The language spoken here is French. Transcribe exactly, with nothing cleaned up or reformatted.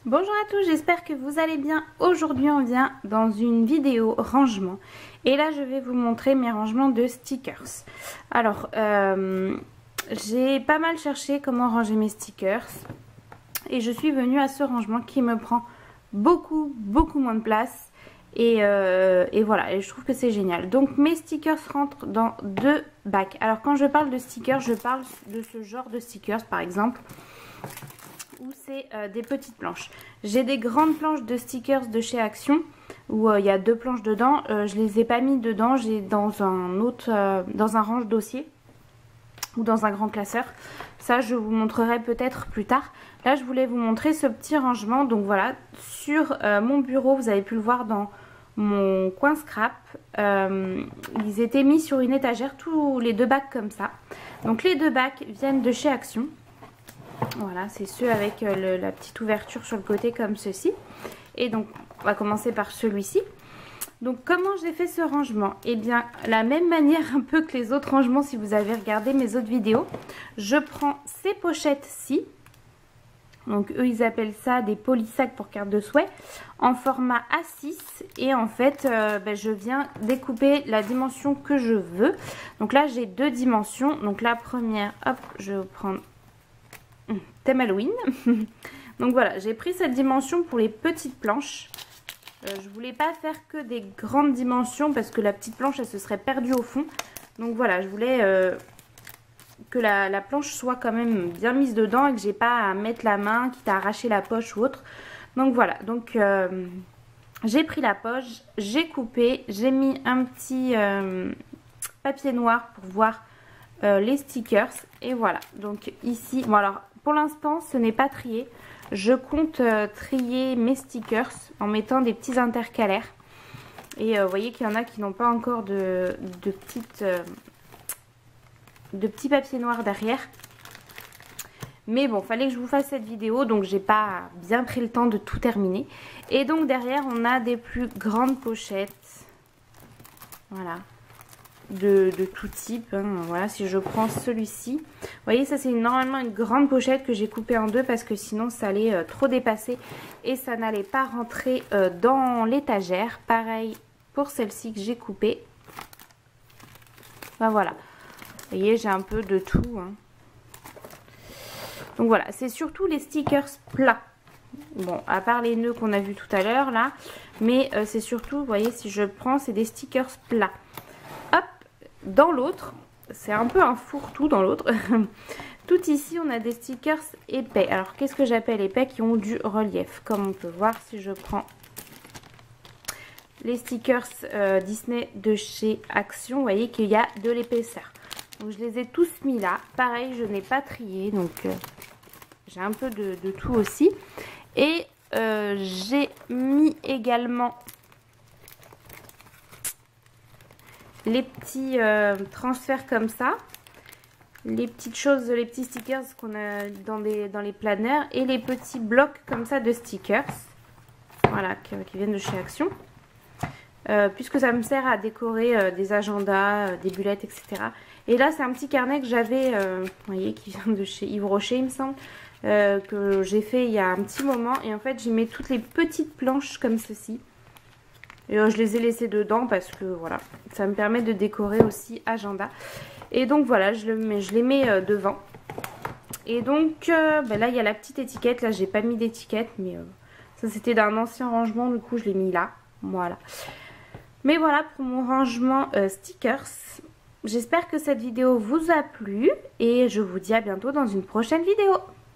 Bonjour à tous, j'espère que vous allez bien. Aujourd'hui on vient dans une vidéo rangement et là je vais vous montrer mes rangements de stickers. Alors euh, j'ai pas mal cherché comment ranger mes stickers et je suis venue à ce rangement qui me prend beaucoup beaucoup moins de place et, euh, et voilà, et je trouve que c'est génial. Donc mes stickers rentrent dans deux bacs. Alors quand je parle de stickers, je parle de ce genre de stickers par exemple où c'est euh, des petites planches. J'ai des grandes planches de stickers de chez Action où il euh, y a deux planches dedans. Euh, je les ai pas mis dedans, j'ai dans un autre, euh, dans un range dossier ou dans un grand classeur. Ça je vous montrerai peut-être plus tard. Là je voulais vous montrer ce petit rangement. Donc voilà, sur euh, mon bureau, vous avez pu le voir dans mon coin scrap, euh, ils étaient mis sur une étagère, tous les deux bacs comme ça. Donc les deux bacs viennent de chez Action. Voilà, c'est ceux avec euh, le, la petite ouverture sur le côté comme ceci. Et donc, on va commencer par celui-ci. Donc, comment j'ai fait ce rangement? Eh bien, la même manière un peu que les autres rangements, si vous avez regardé mes autres vidéos. Je prends ces pochettes-ci. Donc, eux, ils appellent ça des polysacs pour carte de souhait. En format A six. Et en fait, euh, ben, je viens découper la dimension que je veux. Donc là, j'ai deux dimensions. Donc, la première, hop, je vais prendre... thème Halloween. Donc voilà, j'ai pris cette dimension pour les petites planches. Euh, je voulais pas faire que des grandes dimensions parce que la petite planche elle se serait perdue au fond. Donc voilà, je voulais euh, que la, la planche soit quand même bien mise dedans et que j'ai pas à mettre la main, quitte à arracher la poche ou autre. Donc voilà, donc euh, j'ai pris la poche, j'ai coupé, j'ai mis un petit euh, papier noir pour voir euh, les stickers. Et voilà, donc ici, bon alors pour l'instant, ce n'est pas trié. Je compte euh, trier mes stickers en mettant des petits intercalaires. Et euh, vous voyez qu'il y en a qui n'ont pas encore de, de, petites, euh, de petits papiers noirs derrière. Mais bon, fallait que je vous fasse cette vidéo, donc j'ai pas bien pris le temps de tout terminer. Et donc derrière, on a des plus grandes pochettes. Voilà. De, de tout type, hein. Voilà, si je prends celui-ci, vous voyez, ça c'est normalement une grande pochette que j'ai coupée en deux parce que sinon ça allait euh, trop dépasser et ça n'allait pas rentrer euh, dans l'étagère. Pareil pour celle-ci que j'ai coupée. Ben voilà, vous voyez, j'ai un peu de tout, hein. Donc voilà, c'est surtout les stickers plats. Bon, à part les nœuds qu'on a vu tout à l'heure là, mais euh, c'est surtout, vous voyez, si je prends, c'est des stickers plats. Dans l'autre, c'est un peu un fourre-tout dans l'autre. Tout ici, on a des stickers épais. Alors, qu'est-ce que j'appelle épais? Qui ont du relief. Comme on peut voir, si je prends les stickers euh, Disney de chez Action, vous voyez qu'il y a de l'épaisseur. Donc, je les ai tous mis là. Pareil, je n'ai pas trié. Donc, euh, j'ai un peu de, de tout aussi. Et euh, j'ai mis également... les petits euh, transferts comme ça, les petites choses, les petits stickers qu'on a dans, des, dans les planeurs et les petits blocs comme ça de stickers, voilà, qui, qui viennent de chez Action, euh, puisque ça me sert à décorer euh, des agendas, euh, des bulettes, et cetera. Et là, c'est un petit carnet que j'avais, euh, vous voyez, qui vient de chez Yves Rocher, il me semble, euh, que j'ai fait il y a un petit moment. Et en fait, j'y mets toutes les petites planches comme ceci. Et euh, je les ai laissées dedans parce que voilà, ça me permet de décorer aussi agenda. Et donc voilà, je, le mets, je les mets euh, devant. Et donc euh, ben là, il y a la petite étiquette. Là, j'ai pas mis d'étiquette, mais euh, ça c'était d'un ancien rangement. Du coup, je l'ai mis là. Voilà. Mais voilà pour mon rangement euh, stickers. J'espère que cette vidéo vous a plu. Et je vous dis à bientôt dans une prochaine vidéo.